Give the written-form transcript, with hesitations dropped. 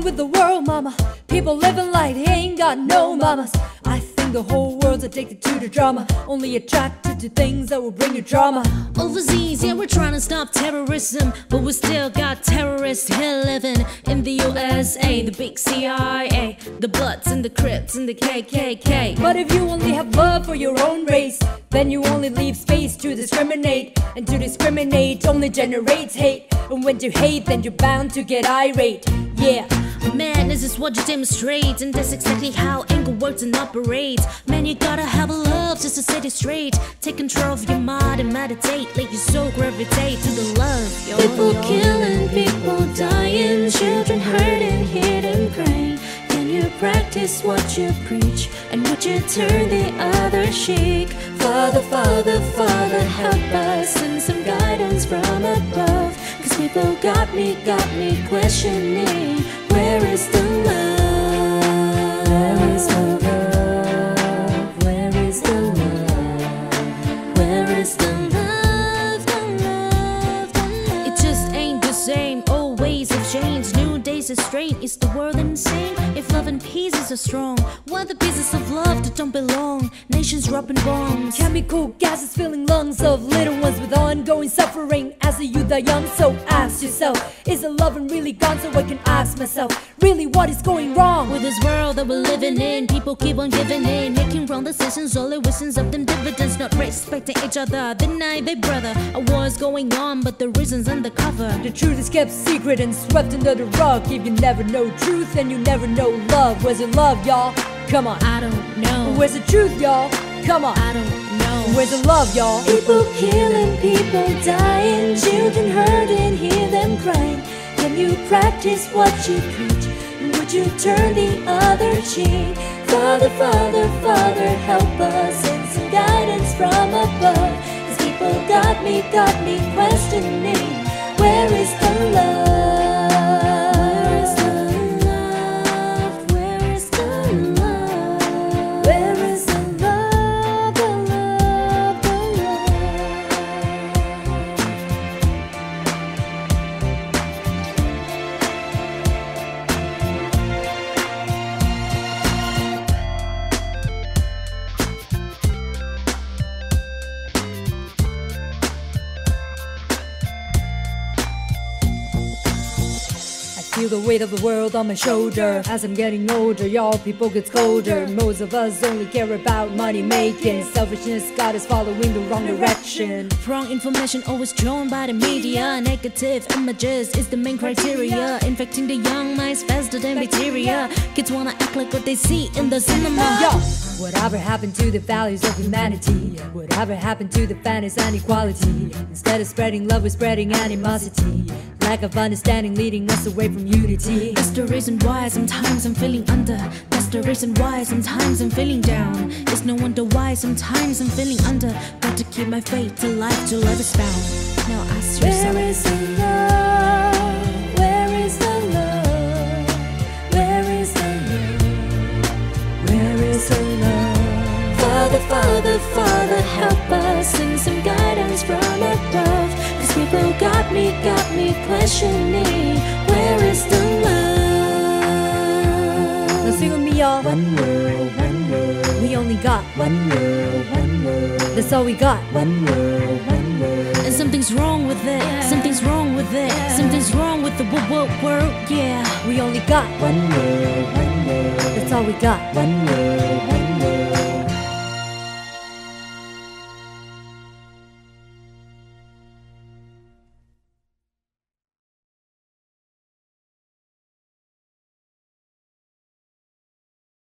with the world, mama. People living like they ain't got no mamas. I think the whole world's addicted to the drama, only attracted to things that will bring you drama. Overseas, yeah, we're trying to stop terrorism, but we still got terrorists here living in the USA. The big CIA, the Bloods and the Crips and the KKK. But if you only have love for your own race, then you only leave space to discriminate. And to discriminate only generates hate. And when you hate, then you're bound to get irate. Yeah. Man, this is what you demonstrate, and that's exactly how anger works and operates. Man, you gotta have a love just to set it straight. Take control of your mind and meditate. Let your soul gravitate to the love. Yo, people killing, people dying, children hurting, hear them crying. Can you practice what you preach? And would you turn the other cheek? Father, Father, Father, help us, send some guidance from above. Cause people got me questioning, where is the love? Where is the love? Where is the love? Where is the love? The love, the love. It just ain't the same, old ways have changed. New days are strange, is the world insane? If love and peace is so strong, why the pieces of love that don't belong? Nations dropping bombs, chemical gases filling lungs of little ones with ongoing suffering as the youth are young. So ask yourself, is the loving really gone? So I can ask myself, really what is going wrong with this world that we're living in? People keep on giving in, making wrong decisions, all it wishes of them dividends, not respecting each other, deny their brother. A war is going on, but the reason's undercover. The truth is kept secret and swept under the rug. If you never know truth, then you never know love. Where's the love, y'all? Come on. I don't know. Where's the truth, y'all? Come on. I don't know. Where's the love, y'all? People killing, people dying, children hurting, hear them crying. Can you practice what you preach? Would you turn the other cheek? Father, Father, Father, help us, send some guidance from above. Cause people got me questioning, where is the love? Feel the weight of the world on my shoulder. As I'm getting older, y'all people gets colder. Most of us only care about money making. Selfishness got us following the wrong direction. Wrong information always shown by the media. Negative images is the main criteria, infecting the young minds faster than bacteria. Kids wanna act like what they see in the cinema. Yo, whatever happened to the values of humanity? Whatever happened to the fairness and equality? Instead of spreading love, we're spreading animosity. Lack of understanding leading us away from unity. That's the reason why sometimes I'm feeling under. That's the reason why sometimes I'm feeling down. It's no wonder why sometimes I'm feeling under. Got to keep my faith alive till life is found. Now ask yourself, where is the love? Where is the love? Where is the love? Where is the love? Father, Father, Father, help us, send some guidance from above. Cause people got me questioning, where is the love? Now sing with me, y'all. One world, one world. We only got one world, one world. That's all we got. One world, one world. And something's wrong with it, something's wrong with it, something's wrong with the world, yeah. We only got one world, one world. That's all we got. One world, one world.